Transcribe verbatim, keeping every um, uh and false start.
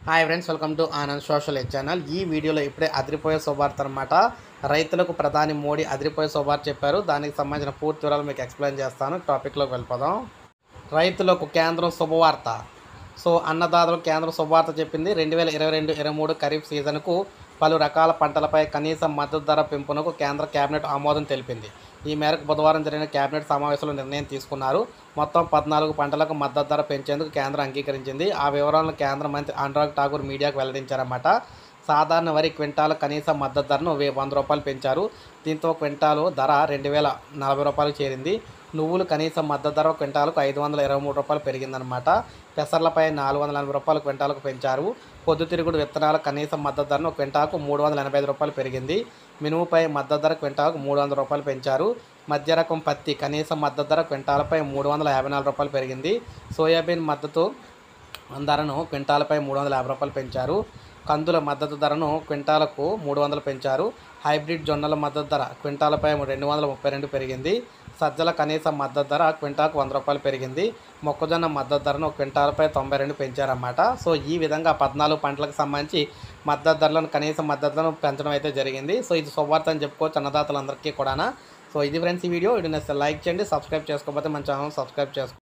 Hi friends, welcome to Anand social ed channel. ఈ వీడియోలో ఇప్పుడే అదిరిపోయే శుభార్త అనమాట. రైతులకు ప్రధాని మోడీ అదిరిపోయే శుభార్త చెప్పారు. దానికి సంబంధించిన పూర్తి వివరాలు మీకు ఎక్స్ప్లెయిన్ చేస్తాను. టాపిక్లోకి వెళ్ళిపోదాం. రైతులకు కేంద్రం శుభవార్త. సో అన్నదాతలకు కేంద్రం శుభవార్త చెప్పింది. రెండు వేల ఇరవై రెండు ఇరవై మూడు ఖరీఫ్ సీజన్కు పలు రకాల పంటలపై కనీస మద్దతు ధర పెంపునకు కేంద్ర కేబినెట్ ఆమోదం తెలిపింది. ఈ మేరకు బుధవారం జరిగిన కేబినెట్ సమావేశంలో నిర్ణయం తీసుకున్నారు. మొత్తం పద్నాలుగు పంటలకు మద్దతు ధర పెంచేందుకు కేంద్రం అంగీకరించింది. ఆ వివరాలను కేంద్ర మంత్రి అనురాగ్ ఠాకూర్ మీడియాకు వెల్లడించారన్నమాట. సాధారణ వరి క్వింటాల కనీస మద్దతు ధరను వంద రూపాయలు పెంచారు. దీంతో క్వింటాలు ధర రెండు వేల నలభై రూపాయలకు చేరింది. నువ్వులు కనీస మద్దతు ధర క్వింటాలకు ఐదు వందల ఇరవై మూడు రూపాయలు పెరిగిందనమాట. పెసర్లపై నాలుగు వందల ఎనభై రూపాయలు క్వింటాలకు పెంచారు. పొద్దుతిరుగుడు విత్తనాల కనీస మద్దతు ధరను క్వింటాకు మూడు వందల ఎనభై ఐదు రూపాయలు పెరిగింది. మినుముపై మద్దతు ధర క్వింటాలకు మూడు వందల రూపాయలు పెంచారు. మధ్య రకం పత్తి కనీస మద్దతు ధర క్వింటాలపై మూడు వందల యాభై నాలుగు రూపాయలు పెరిగింది. సోయాబీన్ మద్దతు ధరను క్వింటాలపై మూడు వందల యాభై రూపాయలు పెంచారు. కందుల మద్దతు ధరను క్వింటాలకు మూడు వందలు పెంచారు. హైబ్రిడ్ జొన్నల మద్దతు ధర క్వింటాలపై రెండు వందల ముప్పై రెండు పెరిగింది. సజ్జల కనీస మద్దతు ధర క్వింటాకు వంద రూపాయలు పెరిగింది. మొక్కజొన్న మద్దతు ధరను క్వింటాలపై తొంభై రెండు పెంచారన్నమాట. సో ఈ విధంగా పద్నాలుగు పంటలకు సంబంధించి మద్దతు ధరలను కనీస మద్దతులను పెంచడం అయితే జరిగింది. సో ఇది శుభవార్త అని చెప్పుకోవచ్చు అన్నదాతలందరికీ కూడా. సో ఇది ఫ్రెండ్స్ ఈ వీడియో. వీడియో నచ్చితే లైక్ చేయండి. సబ్స్క్రైబ్ చేసుకోకపోతే మన ఛానల్ సబ్స్క్రైబ్ చేసుకోండి.